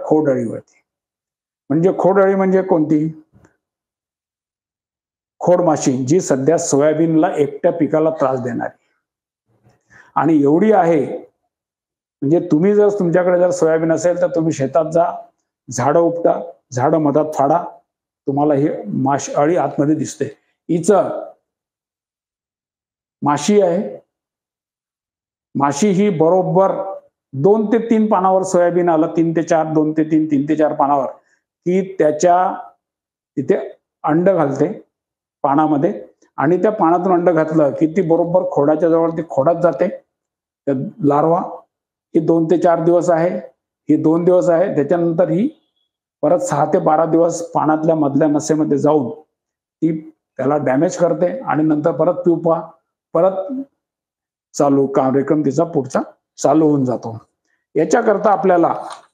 खोडअळीवरती. म्हणजे खोडअळी म्हणजे कोणती? खोडमाशी, जी सध्या सोयाबीनला एकट्या पिकाला त्रास देणारी आणि एवढी आहे, म्हणजे तुम्ही जर तुमच्याकडे जर सोयाबीन असेल तर तुम्ही शेतात जा, झाडं उपटा, झाडं मधात फाडा, तुम्हाला ही अळी आतमध्ये दिसते. हिचं माशी आहे. माशी ही बरोबर 2 ते 3 पानावर सोयाबीन आलं, 3 ते 4, 2 ते 3, 3 ते 4 पानावर, की त्याच्या तिथे अंड घालते पानामध्ये आणि त्या पानातून अंड घातलं, की ती बरोबर खोडाच्या जवळ ती खोडात जाते. त्या लार्वा ही 2 ते 4 दिवस आहे, ही 2 दिवस आहे. त्याच्यानंतर ही परत 6 ते 12 दिवस पानातल्या मधल्या नसेमध्ये जाऊन ती त्याला डॅमेज करते आणि नंतर परत प्युपा, परत चालू कार्यक्रम तिचा पुढचा चालू होऊन जातो. याच्याकरता आपल्याला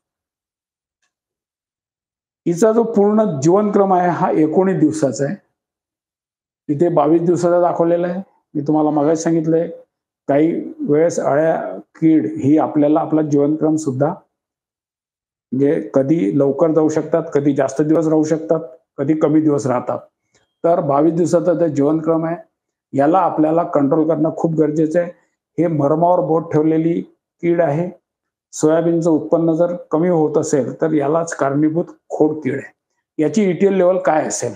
हिचा जो पूर्ण जीवनक्रम आहे हा 19 दिवसाचा आहे. इथे 22 दिवसाचा दाखवलेला आहे. मी तुम्हाला मगाशी सांगितलंय, काही वेळेस अळ्या, कीड ही आपल्याला आपला जीवनक्रम सुद्धा म्हणजे कधी लवकर जाऊ शकतात, कधी जास्त दिवस राहू शकतात, कधी कमी दिवस राहतात. तर 22 दिवसाचा जो जीवनक्रम आहे, याला आपल्याला कंट्रोल करणं खूप गरजेचं आहे. हे मरमावर बोट ठेवलेली कीड आहे. सोयाबीनचं उत्पन्न जर कमी होत असेल, तर यालाच कारणीभूत खोडकीड आहे. याची ETL लेव्हल काय असेल?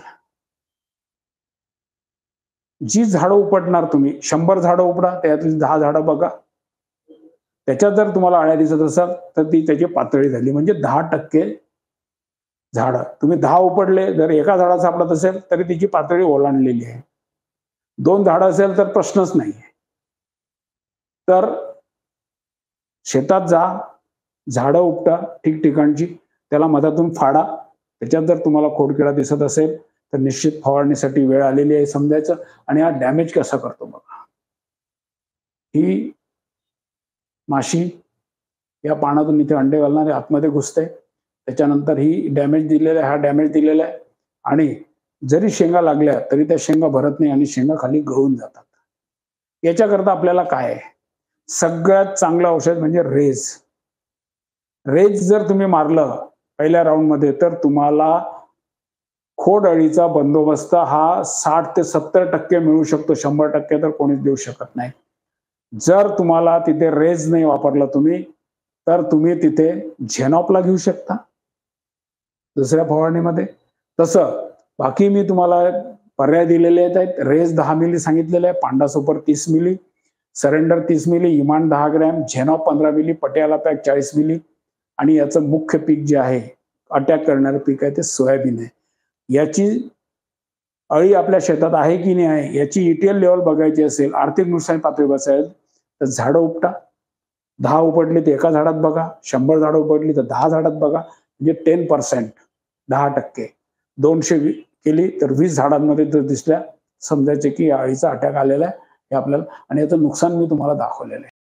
जी झाडं उपटणार तुम्ही 100 झाडं उपटा, त्यातली 10 झाडं बघा. त्याच्यात जर तुम्हाला अळ्या दिसत असेल, तर ती त्याची पातळी झाली म्हणजे 10% झाडं. तुम्ही 10 उपटले, जर एका झाडात सापडत असेल, तरी तिची पातळी ओलांडलेली आहे. 2 झाडं असेल तर प्रश्नच नाही. तर शेतात जा, झाडं उपटा ठिकठिकाणची, त्याला मधातून फाडा. त्याच्यात जर तुम्हाला खोडकिडा दिसत असेल, तर निश्चित फवारणीसाठी वेळ आलेली आहे समजायचं आणि हा डॅमेज कसा करतो बघा. ही माशी या पानातून इथे अंडे घालणारे आतमध्ये घुसते. त्याच्यानंतर ही डॅमेज दिलेला आहे, हा डॅमेज दिलेला आहे आणि जरी शेंगा लागल्या तरी त्या शेंगा भरत नाही आणि शेंगा खाली गळून जातात. याच्याकरता आपल्याला काय आहे? सगळ्यात चांगलं औषध म्हणजे रेज. रेज जर तुम्ही मारलं पहिल्या राउंडमध्ये, तर तुम्हाला खोडअळीचा बंदोबस्त हा 60 ते 70% मिळू शकतो. 100% तर कोणीच देऊ शकत नाही. जर तुम्हाला तिथे रेज नाही वापरला तुम्ही, तर तुम्ही तिथे झेनॉपला घेऊ शकता दुसऱ्या फवारणीमध्ये. तसं बाकी मी तुम्हाला पर्याय दिलेले आहेत. रेज 10 मिली सांगितलेलं आहे, Panda Super 30 ml, Surrender 30 ml, इमान 10 ग्रॅम, झेनॉप 15 मिली, पटियाला पॅक 40 मिली आणि याचं मुख्य पीक जे आहे, अटॅक करणारं पीक आहे ते सोयाबीन आहे. याची अळी आपल्या शेतात आहे की नाही आहे याची ETL लेव्हल बघायची असेल, आर्थिक नुकसान पातळी बसायला, तर झाडं उपटा. 10 उपटली तर एका झाडात बघा, 100 झाडं उपटली तर 10 झाडात बघा, म्हणजे 10%, 10%. 200 केली तर 20 झाडांमध्ये जर दिसल्या, समजायचे की अळीचा अटॅक आलेला आहे हे आपल्याला आणि याचं नुकसान मी तुम्हाला दाखवलेलं आहे.